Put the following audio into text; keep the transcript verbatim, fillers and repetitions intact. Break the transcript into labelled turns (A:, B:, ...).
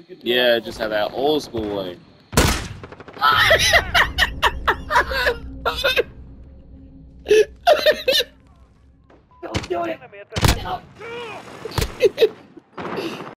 A: Yeah, just have that old school way.
B: Don't do it!